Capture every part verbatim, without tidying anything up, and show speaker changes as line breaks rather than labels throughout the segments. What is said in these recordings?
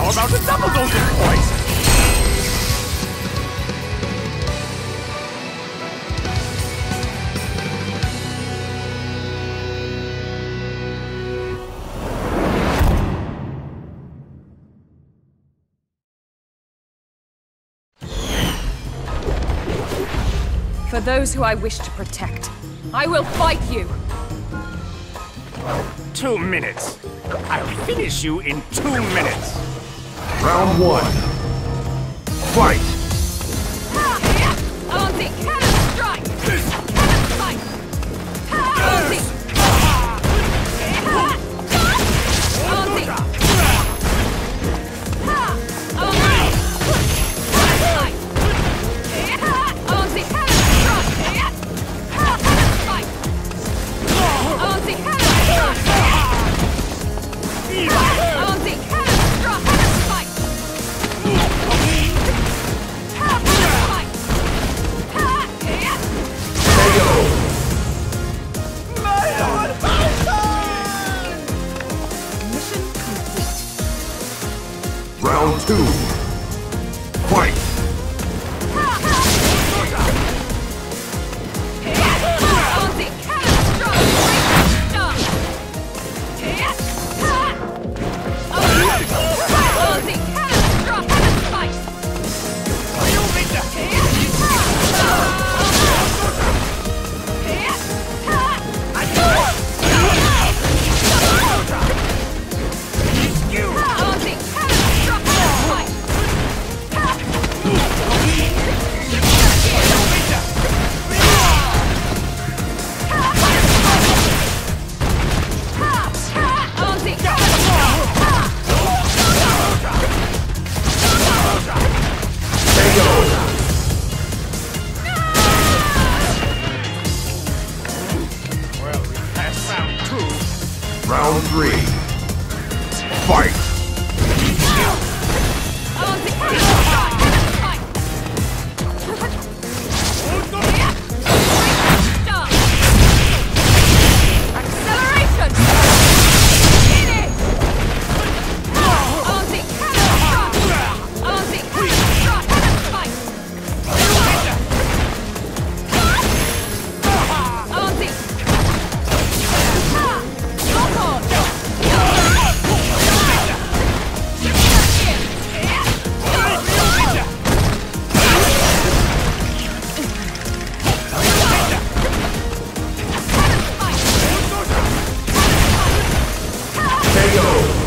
How about a double dose of poison?
For those who I wish to protect, I will fight you!
Two minutes. I'll finish you in two minutes.
Round one. Fight!
Auntie, cannon strike! Cannon strike! Auntie! Auntie! Auntie, cannon strike! Cannon strike! Auntie, cannon strike! Auntie, cannon strike! Cannon spike! Mission complete.
Round two. Fight!
Auntie, cannon strike! Auntie, cannon strike! Cannon spike! Auntie, cannon strike! Cannon spike! Auntie,
Well, we passed round two.
Round three. Fight!
Auntie, cannon strike! Cannon spike! Acceleration! Finish! Auntie, cannon strike! Auntie, cannon strike! Cannon spike! Auntie! Lock on!
K O!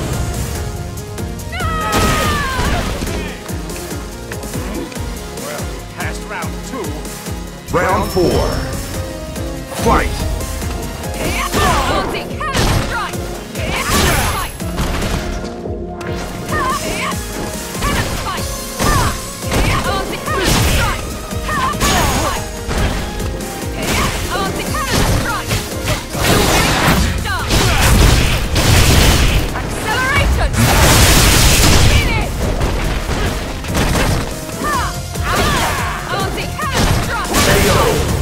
Well, we passed round two.
Round four. Fight!
Auntie, cannon strike! Cannon spike! Cannon spike! Auntie, cannon strike! Cannon spike! Auntie, cannon strike! Acceleration! Finish! Auntie, cannon strike!
K O!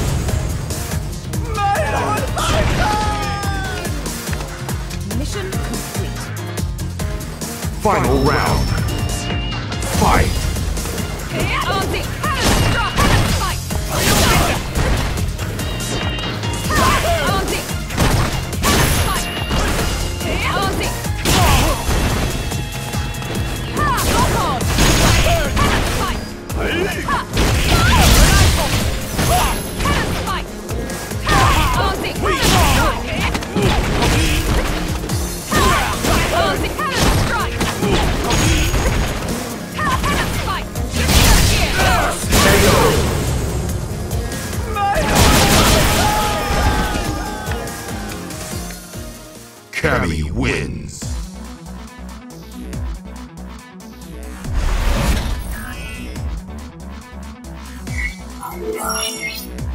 Mission complete.
Final round. Fight!
Auntie, cannon strike! Cannon spike! Auntie! Cannon spike! Auntie! Lock on! Cannon spike! Cannon spike! Auntie, cannon strike! Auntie, cannon strike! Cannon spike!
K O! Cammy wins.